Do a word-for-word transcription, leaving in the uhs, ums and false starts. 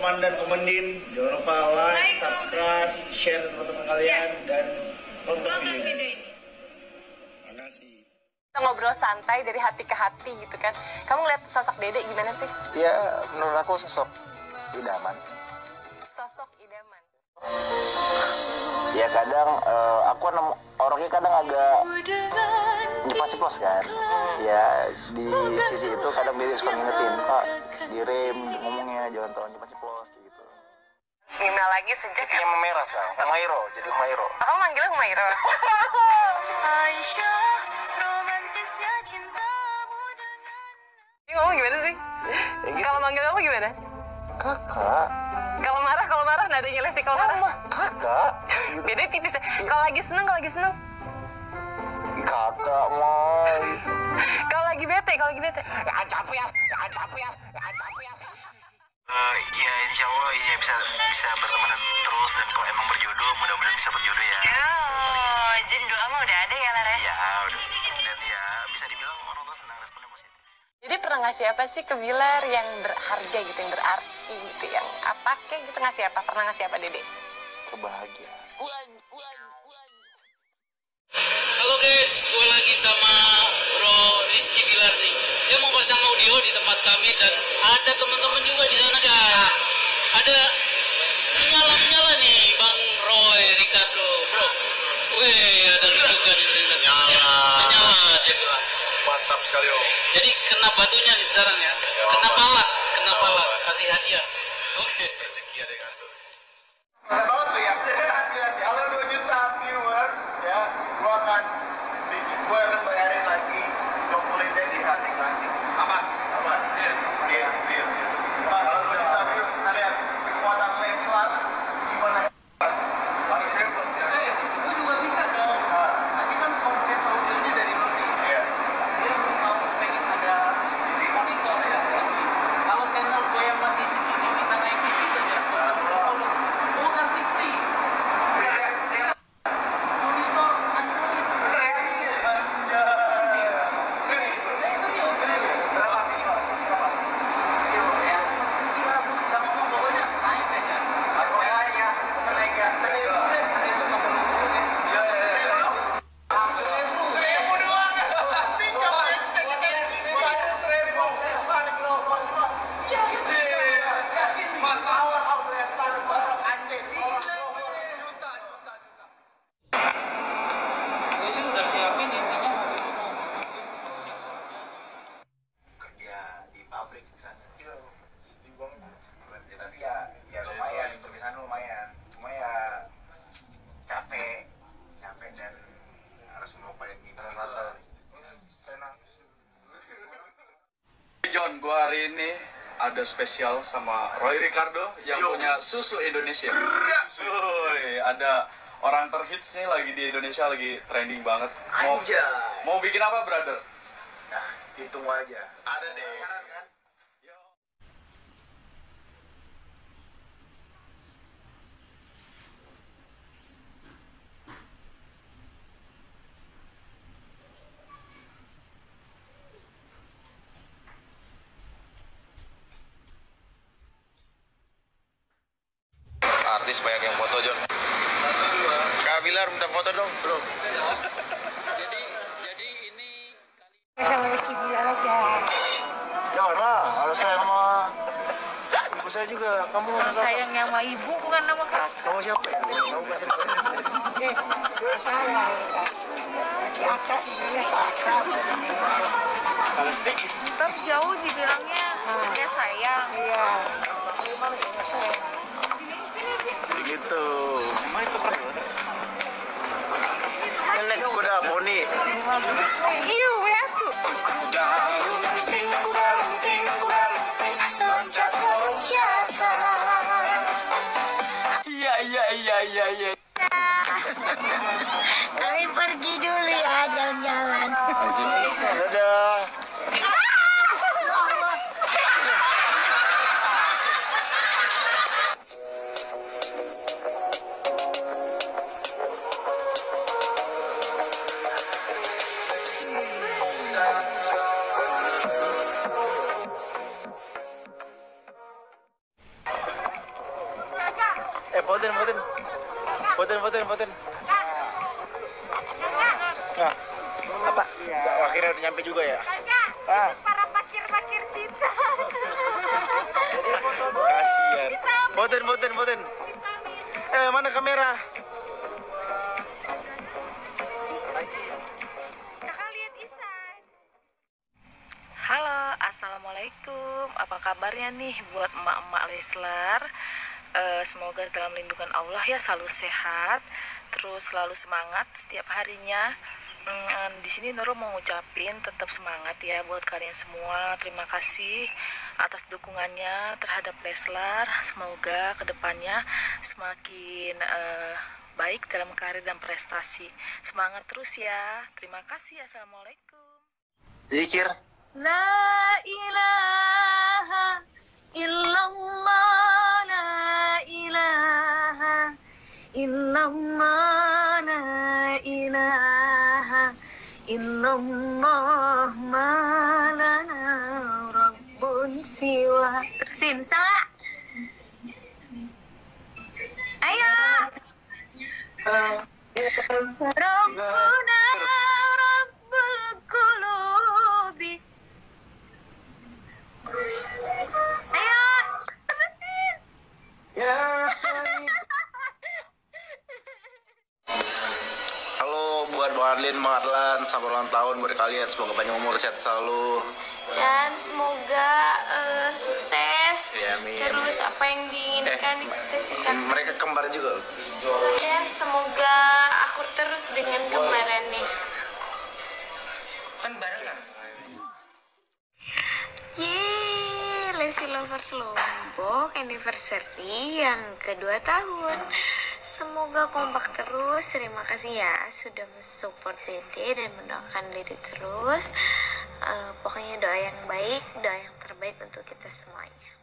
komandan komandin. Jangan lupa like, subscribe, share ke teman-teman kalian dan tonton video ini. Terima kasih. Kita ngobrol santai dari hati ke hati gitu kan. Kamu ngeliat sosok Dede gimana sih? Ya, menurut aku sosok idaman. Sosok idaman. Ya kadang uh, aku kan orangnya kadang agak ceplos kan. Ya di sisi itu kadang dia suka ngingetin, Pak, direm ngomongnya jangan terlalu ceplos kayak gitu. Email lagi sejak yang memerah sekarang. Humairo, jadi Humairo. Kamu manggilnya Humairo. Ini ngomong gimana sih? Ya gitu. Kalau manggil kamu gimana? Kakak. Kalau marah, kalau marah nadanya Lesti kalau marah. Sama kakak. Gitu. Beda tipis ya. Kalau lagi seneng, kalau lagi seneng. Kakak mau. Kalau lagi bete, kalau lagi bete. Ya capek ya, ya capek ya, ya capek ya. Uh, ya insya Allah ya bisa bisa berteman terus, dan kalau emang berjodoh mudah-mudahan bisa berjodoh ya. Oh, jadi doa mah udah ada ya Lara? Iya udah, dan ya bisa dibilang orang tua senang, responnya positif. Jadi pernah ngasih apa sih ke Bilar yang berharga gitu, yang berarti gitu, yang apa kayak gitu, ngasih apa? Pernah ngasih apa Dede? Kebahagiaan. Ulan, ulan, ulan. Halo guys, gue lagi sama Bro Rizky Bilar nih. Dia mau pasang audio di tempat kami dan ada teman-teman juga di sana guys. Ada menyala-menyala nih Bang Roy Ricardo, Bro. Wih, ada lu juga di sini. Nyala. Menyala dia bilang. Mantap sekali om. Jadi kena batunya nih sekarang ya. Kena palak, kena palak. Kasih hadiah. Oke. Rezeki ada kan tuh. Bisa banget tuh ya. Nanti kalau dua juta viewers ya, gua akan bikin, gua akan bayarin lagi dokumennya di hati klasik. Aman, aman. Deal, deal, deal. Nah, kalau dua juta views, kita lihat kekuatan Leslar gimana. Paling serius ya. Eh, gue juga bisa dong. Nanti kan konsep audionya dari lo nih. Iya. Dia mau pengen ada monitor ya. Kalau channel gue yang masih segini bisa naik dikit aja, nggak usah follow. Gue kasih free monitor Android. Eh, serius, serius. Berapa minimal? Berapa? Ya, masih kecil lah, gue bisa ngomong pokoknya naik aja. Aku naik ya, naik ya. Seribu, seribu nggak perlu dulu deh. Iya, iya, iya. Seribu. Seribu doang. Pinjam aja kita seribu. Leslar Global Sport. Mas Power of Leslar bareng anjing. Juta, juta, juta. Gue sih udah siapin intinya. Kerja di pabrik misalnya. Iya, sedih banget. Ya, tapi ya, ya lumayan, tulisan lumayan. Cuma ya capek, capek dan harus melupain mimpi. John, gua hari ini ada spesial sama Roy Ricardo yang Yo. punya susu Indonesia. Woi, ada orang terhits nih lagi di Indonesia, lagi trending banget. Mau, Anjay. mau bikin apa, brother? Nah, hitung aja. Ada deh. Saran kan? Artis banyak yang foto John. Kak Bilar minta foto dong bro. Jadi, jadi ini Jangan lah, harus sayang sama ibu saya juga. Kamu Sayang sama ibu bukan nama kakak. kamu siapa ya? Kamu kasih Eh, saya. Kakak, iya kakak. kalau stick. Ntar jauh dibilangnya ya sayang. Iya. Gitu. Emang itu kan? Nenek kuda poni. Iya, ya tuh. Iya, iya, iya, iya, iya. Kami pergi dulu ya jalan-jalan. Dadah. fotoin, fotoin. Fotoin, fotoin, fotoin. Nah, apa? Akhirnya udah nyampe juga ya? Ah. Para pakir-pakir kita. Kasian. Fotoin, fotoin, fotoin. Eh, mana kamera? Kakak lihat Isan. Halo, assalamualaikum. Apa kabarnya nih buat emak-emak Leslar? Eh, semoga dalam lindungan Allah ya selalu sehat, terus selalu semangat setiap harinya. Hmm, di sini Nurul mau ngucapin tetap semangat ya buat kalian semua. Terima kasih atas dukungannya terhadap Leslar. Semoga kedepannya semakin eh, baik dalam karir dan prestasi. Semangat terus ya. Terima kasih. Assalamualaikum. Zikir. La ilaha illallah, la ilaha illallah, la ilaha illallah, ma lana rabbun siwa. Terusin, salah. Ayo. Rabbuna rabbul qulubi. Ayo, terusin. Ya. Halo buat Bang Adlin, Bang Adlan, selamat ulang tahun buat kalian. Semoga panjang umur, sehat selalu. Dan semoga eh, sukses. Ya, amin. Terus apa yang diinginkan Eh, dicita-citakan. Mereka kembar juga. Ya, semoga akur terus dengan kembarannya. Kan barengan. Yeay, Lesti Lovers Lombok anniversary yang kedua tahun. Semoga kompak terus. Terima kasih ya sudah mensupport Dede dan mendoakan Dede terus. Eh, pokoknya doa yang baik, doa yang terbaik untuk kita semuanya.